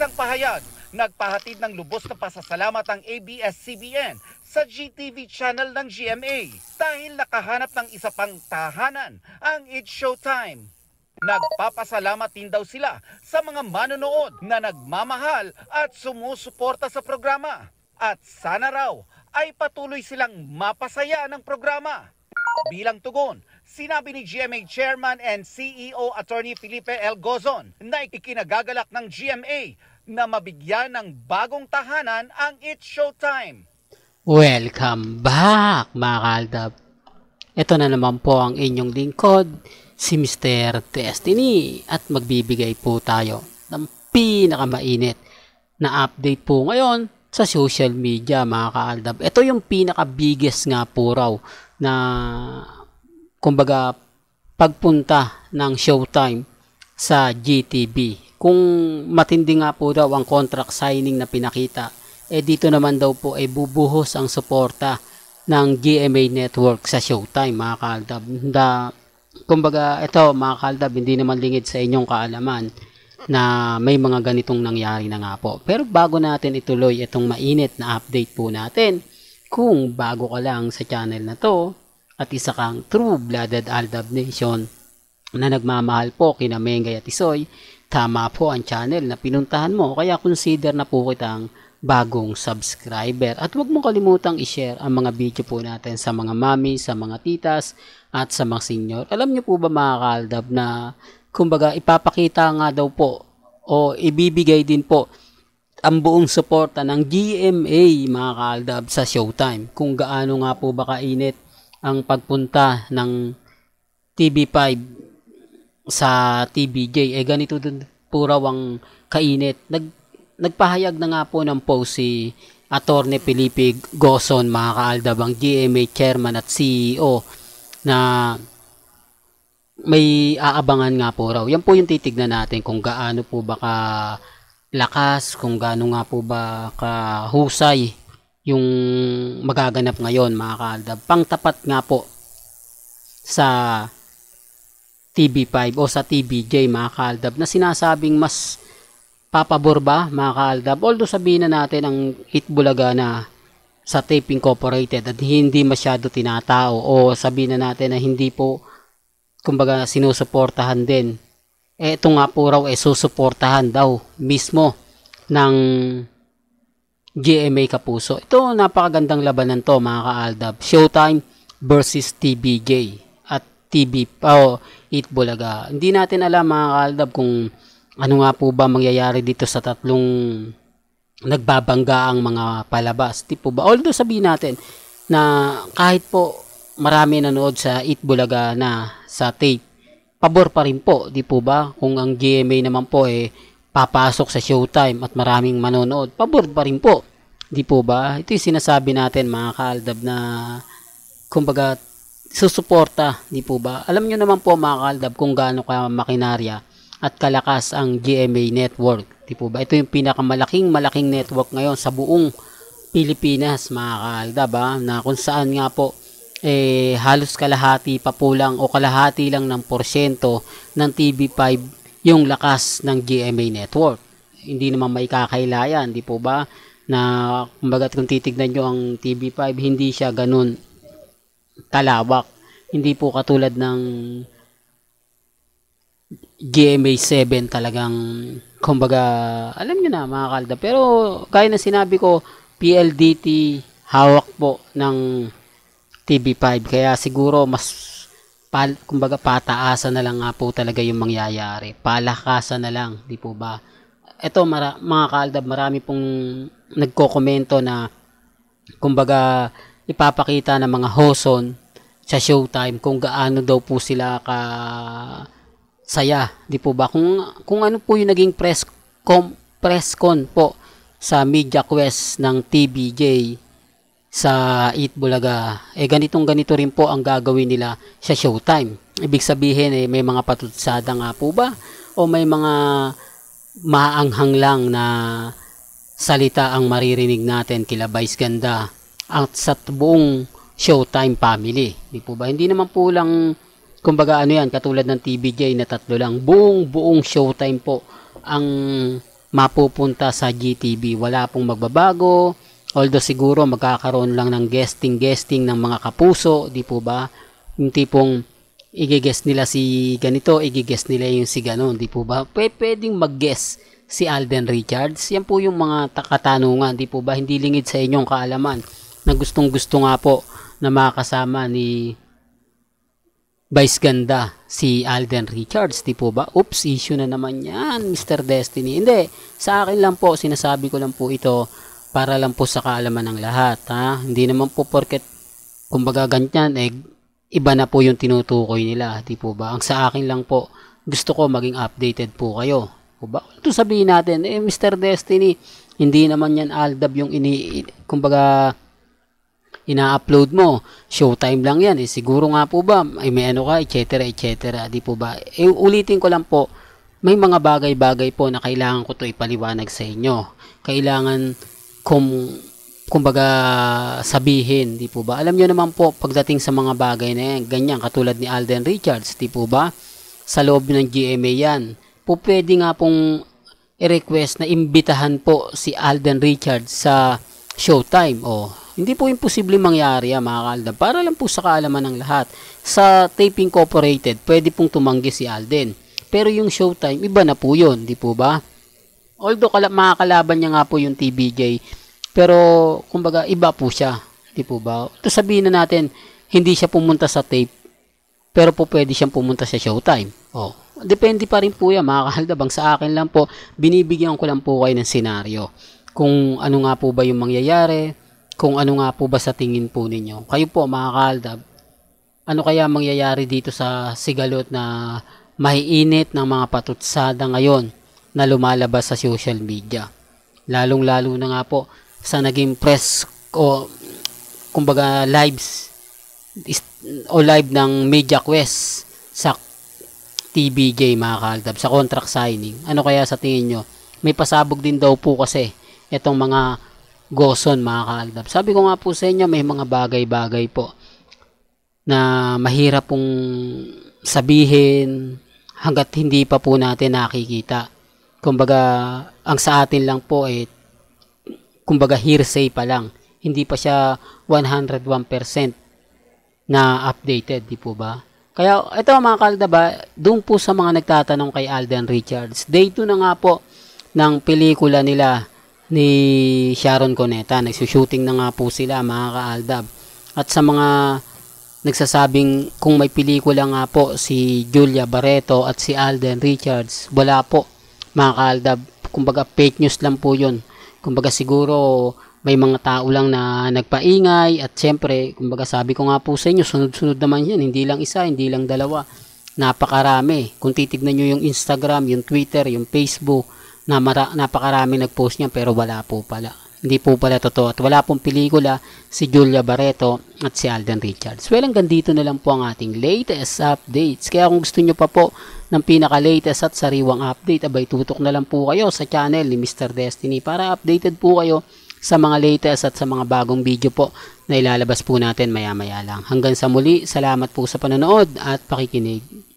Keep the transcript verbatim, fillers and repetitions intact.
isang pahayag, nagpahatid ng lubos na pasasalamat ang A B S C B N sa G T V channel ng G M A dahil nakahanap ng isa pang tahanan ang It's Showtime. Nagpapasalamat din daw sila sa mga manonood na nagmamahal at sumusuporta sa programa. At sana raw ay patuloy silang mapasaya ng programa. Bilang tugon, sinabi ni G M A Chairman and C E O Attorney Felipe L. Gozon na ikinagagalak ng G M A na mabigyan ng bagong tahanan ang It's Showtime. Welcome back mga kaaldab. Ito na naman po ang inyong lingkod, si Mister Destiny, at magbibigay po tayo ng pinakamainit na update po ngayon sa social media mga kaaldab. Ito yung pinaka-biggest nga po raw na kumbaga pagpunta ng Showtime sa G T V. Kung matindi nga po daw ang contract signing na pinakita, eh dito naman daw po ay bubuhos ang suporta ng G M A Network sa Showtime mga kaaldab. Da, kumbaga ito mga kaaldab, hindi naman lingid sa inyong kaalaman na may mga ganitong nangyari na nga po. Pero bago natin ituloy itong mainit na update po natin, kung bago ka lang sa channel na to at isa kang true-blooded Aldab Nation na nagmamahal po kina Mengay at Isoy, tama po ang channel na pinuntahan mo, kaya consider na po kitang bagong subscriber. At huwag mong kalimutang i-share ang mga video po natin sa mga mami, sa mga titas, at sa mga senior. Alam niyo po ba mga kaaldab na kumbaga ipapakita nga daw po o ibibigay din po ang buong suporta ng G M A mga kaaldab sa Showtime. Kung gaano nga po ba kainit ang pagpunta ng T V five sa T V J, eh ganito din po raw ang kainit. Nag Nagpahayag na nga po ng post si Attorney Felipe Gozon mga kaaldab, ang G M A Chairman at C E O, na may aabangan nga po raw. Yan po yung titignan natin kung gaano po ba ka lakas, kung gaano nga po ba kahusay yung magaganap ngayon mga kaaldab. Pangtapat nga po sa T V five o sa T V J mga kaaldab na sinasabing mas papabor ba mga kaaldab. Although sabihin na natin ang Itbulaga na sa Tape Incorporated at hindi masyado tinatao, o sabihin na natin na hindi po kumbaga sinusuportahan din, eh ito nga po raw eh susuportahan daw mismo ng G M A Kapuso. Ito napakagandang labanan to mga kaaldab. Showtime versus T V J at T V o Itbulaga. Hindi natin alam mga kaaldab kung ano nga po ba mangyayari dito sa tatlong nagbabangga ang mga palabas. Di po ba? Although sabihin natin na kahit po marami nanood sa Itbulaga na sa tape, pabor pa rin po. Di po ba? Kung ang G M A naman po eh papasok sa Showtime at maraming manonood, pabor pa rin po. Di po ba? Ito yung sinasabi natin mga kaaldab na kumbaga susuporta. Di po ba? Alam nyo naman po mga kaaldab kung gaano ka makinarya at kalakas ang G M A Network. Di po ba? Ito yung pinakamalaking malaking network ngayon sa buong Pilipinas mga kaaldab, ha? Na kung saan nga po eh halos kalahati pa po lang o kalahati lang ng porsyento ng T V five yung lakas ng G M A Network. Hindi naman may kakailayan, di po ba? Na kumbaga kung titignan nyo ang T V five, hindi siya ganun kalawak. Hindi po katulad ng G M A seven, talagang kumbaga alam niyo na mga kalda. Pero gaya na sinabi ko, P L D T hawak po ng T V five, kaya siguro mas pal, kumbaga pataasan na lang nga po talaga yung mangyayari, palakasan na lang, di po ba? Ito mara, mga kaaldab, marami pong nagko-komento na kumbaga ipapakita ng mga hoson sa Showtime kung gaano daw po sila ka saya, di po ba? Kung kung ano po yung naging press com, press con po sa Media Quest ng T V J sa Itbulaga, eh ganitong ganito rin po ang gagawin nila sa Showtime. Ibig sabihin eh may mga patutsada nga po ba o may mga maanghang lang na salita ang maririnig natin kila Vice Ganda at sa buong Showtime family, di po ba? Hindi naman po lang kumbaga ano yan, katulad ng T V J na tatlo lang, buong buong Showtime po ang mapupunta sa G T V. Wala pong magbabago. Although siguro magkakaroon lang ng guesting-guesting ng mga kapuso, di po ba? Yung tipong i-guest nila si ganito, i-guest nila yung si ganon, di po ba? Pwedeng mag-guest si Alden Richards. Yan po yung mga katanungan, di po ba? Hindi lingid sa inyong kaalaman na gustong-gusto nga po na makasama ni Vice Ganda si Alden Richards, di po ba? Oops, issue na naman yan, Mister Destiny. Hindi, sa akin lang po, sinasabi ko lang po ito para lang po sa kaalaman ng lahat, ha? Hindi naman po porket kumbaga ganyan, eh, iba na po yung tinutukoy nila, di po ba? Ang sa akin lang po, gusto ko maging updated po kayo. Po ba? Ito sabihin natin, eh, Mister Destiny, hindi naman yan Aldab yung ini, kumbaga, ina-upload mo. Showtime lang yan. Eh, siguro nga po ba, ay may ano ka, et cetera, et cetera. Di po ba? Eh, ulitin ko lang po, may mga bagay-bagay po na kailangan ko to ipaliwanag sa inyo. Kailangan kung kumbaga sabihin, di po ba? Alam nyo naman po, pagdating sa mga bagay na yan, ganyan, katulad ni Alden Richards, di po ba? Sa loob ng G M A yan, po pwede nga pong i-request na imbitahan po si Alden Richards sa Showtime. O, hindi po imposible mangyari yan, mga kaaldab. Para lang po sa kaalaman ng lahat. Sa Tape Incorporated, pwede pong tumanggi si Alden. Pero yung Showtime, iba na po yun, di po ba? Although kala, makakalaban niya nga po yung T B J, pero kumbaga iba po siya, di po ba? Ito sabihin na natin, hindi siya pumunta sa tape, pero po pwede siyang pumunta sa Showtime. Oh, depende pa rin po yan, mga kahaldabang. Sa akin lang po, binibigyan ko lang po kayo ng senaryo. Kung ano nga po ba yung mangyayari, kung ano nga po ba sa tingin po ninyo. Kayo po, mga kahaldab, ano kaya mangyayari dito sa sigalot na maiinit ng mga patutsada ngayon na lumalabas sa social media. Lalong-lalo na nga po sa naging press o kumbaga lives o live ng Media Quest sa T B J, mga kaaldab, sa contract signing. Ano kaya sa tingin nyo? May pasabog din daw po kasi itong mga goson, mga kaaldab. Sabi ko nga po sa inyo, may mga bagay-bagay po na mahirap pong sabihin hanggat hindi pa po natin nakikita. Kumbaga, ang sa atin lang po eh, kumbaga hearsay pa lang. Hindi pa siya one hundred one percent na updated, di po ba? Kaya, ito mga kaaldaba, doon po sa mga nagtatanong kay Alden Richards, day two na nga po ng pelikula nila ni Sharon Cuneta. Nagsushooting na nga po sila, mga kaaldab. At sa mga nagsasabing kung may pelikula nga po si Julia Barreto at si Alden Richards, wala po, mga kaaldab. Kumbaga fake news lang po yun. Kumbaga siguro may mga tao lang na nagpaingay at syempre, kumbaga sabi ko nga po sa inyo, sunod-sunod naman yan. Hindi lang isa, hindi lang dalawa. Napakarami. Kung titignan nyo yung Instagram, yung Twitter, yung Facebook, na mara, napakarami nag-post niyan pero wala po pala. Hindi po pala totoo. At wala pong pelikula si Julia Barreto at si Alden Richards. Well, hanggang dito na lang po ang ating latest updates. Kaya kung gusto nyo pa po ng pinaka-latest at sariwang update, abay tutok na lang po kayo sa channel ni Mister Destiny para updated po kayo sa mga latest at sa mga bagong video po na ilalabas po natin maya-maya lang. Hanggang sa muli, salamat po sa panonood at pakikinig.